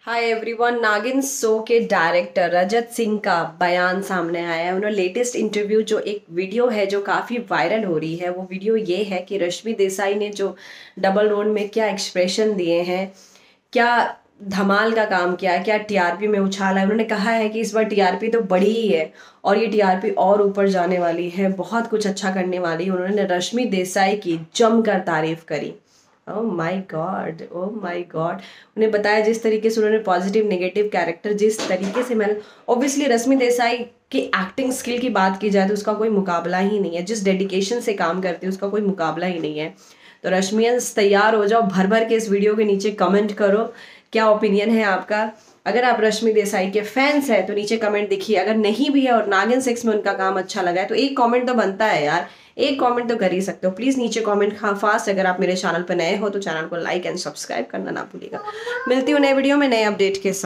हाय everyone. Naagin show के director Rajat Singh का बयान सामने आया है। उन्होंने लेटेस्ट इंटरव्यू जो एक वीडियो है जो काफ़ी वायरल हो रही है, वो वीडियो ये है कि रश्मि देसाई ने जो डबल रोल में क्या एक्सप्रेशन दिए हैं, क्या धमाल का काम किया है, क्या टीआरपी में उछाला है। उन्होंने कहा है कि इस बार टीआरपी तो बढ़ी ही है और ये टीआरपी और ऊपर जाने वाली है, बहुत कुछ अच्छा करने वाली है। उन्होंने रश्मि देसाई की जमकर तारीफ करी। Oh my god, oh my god. उन्हें बताया जिस तरीके से उन्होंने पॉजिटिव नेगेटिव कैरेक्टर जिस तरीके से मैंने, ऑब्वियसली रश्मि देसाई की एक्टिंग स्किल की बात की जाए तो उसका कोई मुकाबला ही नहीं है। जिस डेडिकेशन से काम करती है उसका कोई मुकाबला ही नहीं है। तो रश्मियंस तैयार हो जाओ, भर भर के इस वीडियो के नीचे कमेंट करो क्या ओपिनियन है आपका। अगर आप रश्मि देसाई के फैंस हैं तो नीचे कमेंट दिखिए, अगर नहीं भी है और नागिन 6 में उनका काम अच्छा लगा है तो एक कमेंट तो बनता है यार, एक कमेंट तो कर ही सकते हो। प्लीज नीचे कमेंट हाँ फास्ट। अगर आप मेरे चैनल पर नए हो तो चैनल को लाइक एंड सब्सक्राइब करना ना भूलिएगा। मिलती हूँ नए वीडियो में नए अपडेट के साथ।